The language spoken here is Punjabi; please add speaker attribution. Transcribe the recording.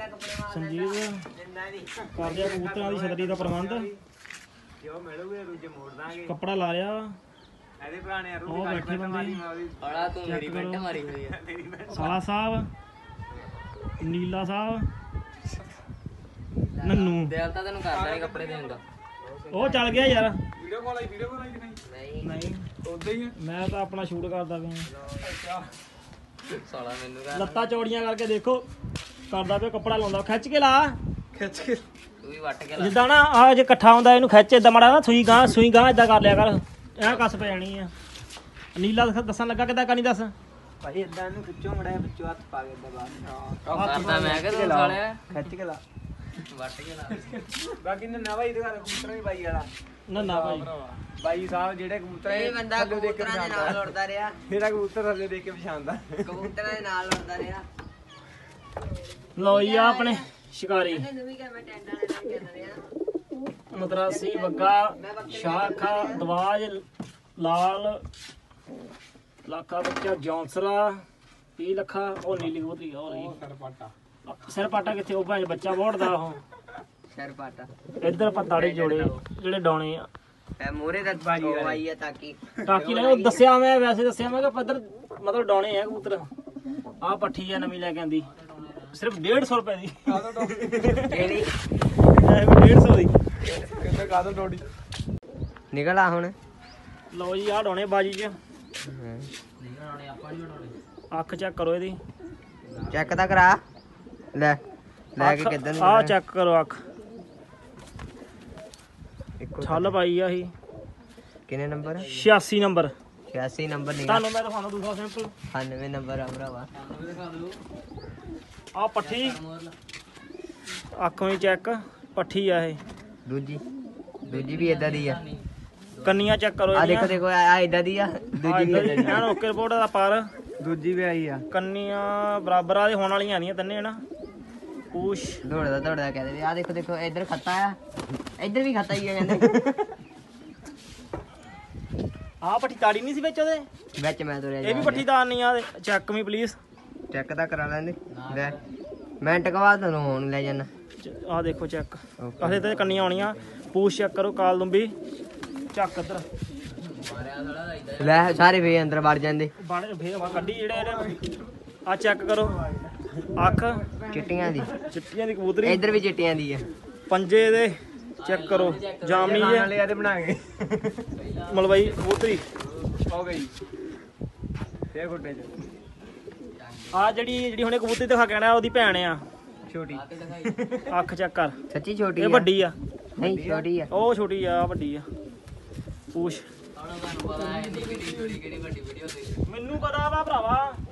Speaker 1: संजीव कर दिया कबूतरां दी छतरी दा प्रबंध कपड़ा ला लिया बैठे बंदे साला साहब नीला साहब नन्नू कपड़े ਉਹ ਚੱਲ ਗਿਆ ਯਾਰ ਵੀਡੀਓ ਕਾਲ ਆਈ ਕਿ ਨਹੀਂ ਉਦਾਂ ਹੀ ਮੈਂ ਤਾਂ ਆਪਣਾ ਸ਼ੂਟ ਕਰਦਾ ਪਿਆ ਸਾਲਾ ਮੈਨੂੰ ਲੱਤਾਂ ਚੌੜੀਆਂ ਕਰਕੇ ਦੇਖੋ ਕਰਦਾ ਪਿਆ ਕੱਪੜਾ ਲਾਉਂਦਾ ਖਿੱਚ ਕੇ ਲਾ ਖਿੱਚ ਕੇ ਤੂੰ ਵੀ ਵੱਟ ਕੇ ਲਾ ਜਿੱਦਾਂ ਨਾ ਆ ਜੇ ਇਕੱਠਾ ਹੁੰਦਾ ਇਹਨੂੰ ਖਿੱਚ ਇਦਾਂ ਮਾੜਾ ਨਾ ਸੂਈ ਗਾਂ ਇਦਾਂ ਕਰ ਲਿਆ ਕਰ ਐ ਕੱਸ ਪੈ ਜਾਣੀ ਆ ਨੀਲਾ ਦੱਸਣ ਲੱਗਾ ਕਿੱਦਾਂ ਕਰਨੀ ਦੱਸ ਭਾਈ ਇਦਾਂ ਇਹਨੂੰ ਖਿੱਚੋ ਮੜਾ ਵਿੱਚੋਂ ਹੱਥ ਪਾ ਕੇ ਇਦਾਂ ਬਾਹਰ ਕਰਦਾ ਮੈਂ ਕਿ ਤੂੰ ਸਾਲਿਆ ਖਿੱਚ ਕੇ ਲਾ ਵੱਟ ਕੇ ਲਾ ਬਾਕੀ ਨਾ ਭਾਈ ਇਹਦੇ ਘਰ ਕਬੂਤਰਾਂ ਦੀ ਬਾਈ ਵਾਲਾ ਨਾ ਭਾਈ ਬਾਈ ਸਾਹਿਬ ਜਿਹੜੇ ਕਬੂਤਰ ਇਹ ਬੰਦਾ ਕਬੂਤਰਾਂ ਦੇ ਨਾਲ ਉੜਦਾ ਰਿਹਾ ਮੇਰਾ ਕਬੂਤਰ ਥੱਲੇ ਦੇਖ ਕੇ ਪਛਾਣਦਾ ਕਬੂਤਰਾਂ ਦੇ ਨਾਲ ਉੜਦਾ ਰਿਹਾ ਲੋ ਜੀ ਆ ਆਪਣੇ ਸ਼ਿਕਾਰੀ ਮਦਰਾਸੀ ਬੱਗਾ ਸ਼ਾਖਾ ਦਵਾਜ ਲਾਲ ਲੱਖਾ ਬੱਚਾ ਜੌਂਸਰਾ 30 ਲੱਖਾ ਉਹ ਨੀਲੀ ਕਬੂਤਰੀ ਹੋ ਰਹੀ ਸਿਰ ਪਾਟਾ ਕਿੱਥੇ ਉਹ ਭਾਂ ਬੱਚਾ ਵੋੜਦਾ ਉਹ ਸਿਰ ਪਾਟਾ ਇੱਧਰ ਪਤਾੜੇ ਜੋੜੇ ਜਿਹੜੇ ਡਾਉਣੇ ਆ ਐ ਮੋਰੇ ਦਾ ਆਈ ਆ ਟਾਕੀ ਲੈ ਉਹ ਦੱਸਿਆ ਮੈਂ ਵੈਸੇ ਦੱਸਿਆ ਮੈਂ ਕਿ ਪੱਧਰ ਮਤਲਬ ਡਾਉਣੇ ਆ ਕਬੂਤਰ ਆ ਪੱਠੀ ਆ ਨਵੀਂ ਲੈ ਕੇ ਆਂਦੀ ਸਿਰਫ 150 ਰੁਪਏ ਦੀ ਕਿਹੜੀ 150 ਦੀ ਕਿੰਨੇ ਕਾਦੋਂ ਡੋਡੀ ਨਿਕਲ ਆ ਹੁਣ ਲਓ ਜੀ ਆ ਡਾਉਣੇ ਬਾਜੀ ਚ ਅੱਖ ਚੈੱਕ ਕਰੋ ਇਹਦੀ ਚੈੱਕ ਤਾਂ ਕਰਾ ਲੈ ਲੈ ਕੇ ਕਿੱਦਾਂ ਨੂੰ ਆ ਚੈੱਕ ਕਰੋ ਅੱਖ ਛੱਲ ਪਾਈ ਆ ਇਹ ਕਿੰਨੇ ਨੰਬਰ 86 ਨੰਬਰ 86 ਨੰਬਰ ਨਹੀਂ ਤੁਹਾਨੂੰ ਮੈਂ ਦਿਖਾਉਣਾ ਦੂਸਰਾ ਸੈਂਪਲ 99 ਨੰਬਰ ਆ ਭਰਾਵਾ ਆ ਪੱਠੀ ਅੱਖੋਂ ਹੀ ਚੈੱਕ ਪੱਠੀ ਆ ਇਹ ਦੂਜੀ ਵੀ ਇਦਾਂ ਦੀ ਆ ਕੰਨੀਆਂ ਚੈੱਕ ਕਰੋ ਆ ਦੇਖੋ ਦੇਖੋ ਆ ਇਦਾਂ ਦੀ ਆ ਦੂਜੀ ਵੀ ਇਦਾਂ ਦੀ ਆ ਓਕੇ ਰਿਪੋਰਟ ਦਾ ਪਰ ਦੂਜੀ ਵੀ ਆਈ ਆ ਕੰਨੀਆਂ ਬਰਾਬਰ ਆ ਦੇ ਹੋਣ ਵਾਲੀਆਂ ਆਂਦੀਆਂ ਤੰਨੇ ਹਨਾ ਪੂਛ ਦੌੜਦਾ ਕਹਿੰਦੇ ਆ ਦੇਖੋ ਦੇਖੋ ਇੱਧਰ ਖੱਤਾ ਆ ਇੱਧਰ ਵੀ ਖੱਤਾ ਹੀ ਆ ਕਹਿੰਦੇ ਆ ਪੱਠੀ ਤਾੜੀ ਨਹੀਂ ਸੀ ਵਿੱਚ ਉਹਦੇ ਵਿੱਚ ਮੈਂ ਤੁਰਿਆ ਇਹ ਵੀ ਪੱਠੀ ਤਾੜ ਨਹੀਂ ਆ ਚੈੱਕ ਮੀ ਪਲੀਜ਼ ਚੈੱਕ ਤਾਂ ਕਰਾ ਲੈਂਦੇ ਲੈ ਮਿੰਟ ਕਵਾ ਤੁਹਾਨੂੰ ਹੁਣ ਲੈ ਜਾਣਾ ਆ ਦੇਖੋ ਚੈੱਕ ਅਸੇ ਤੇ ਕੰਨੀਆਂ ਆਉਣੀਆਂ ਪੂਛ ਚੈੱਕ ਕਰੋ ਕਾਲ ਲੰਬੀ ਚੱਕ ਇੱਧਰ ਲੈ ਸਾਰੇ ਫੇ ਅੰਦਰ ਵੜ ਜਾਂਦੇ ਫੇ ਕੱਢੀ ਜਿਹੜੇ ਆ ਚੈੱਕ ਕਰੋ ਅੱਖ ਚਿੱਟੀਆਂ ਦੀ ਕਬੂਤਰੀ ਇੱਧਰ ਵੀ ਚਿੱਟੀਆਂ ਦੀ ਆ ਪੰਜੇ ਦੇ ਚੈੱਕ ਕਰੋ ਜਾਮਨੀ ਜੇ ਬਣਾ ਕੇ ਮਲਵਈ ਕਬੂਤਰੀ ਹੋ ਗਈ ਫੇ ਗੁੱਡੇ ਚ ਆ ਜਿਹੜੀ ਹੁਣੇ ਕਬੂਤਰੀ ਦਿਖਾ ਕਹਿਣਾ ਉਹਦੀ ਭੈਣ ਆ ਛੋਟੀ ਅੱਖ ਚੈੱਕ ਕਰ ਸੱਚੀ ਛੋਟੀ ਇਹ ਵੱਡੀ ਆ ਨਹੀਂ ਛੋਟੀ ਆ ਉਹ ਛੋਟੀ ਆ ਵੱਡੀ ਆ ਪੂਛ ਮੈਨੂੰ ਪਤਾ ਵਾ ਭਰਾਵਾ